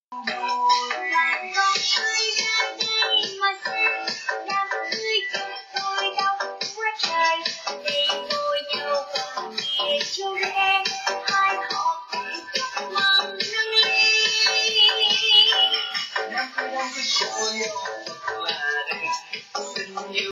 Làng con ơi ra đây mà xem, đám cưới chúng tôi đông quá trời. Để ngồi nhau còn kia châu đen, hai họ cùng chúc mừng nâng ly. Đám cưới đông với cô yêu.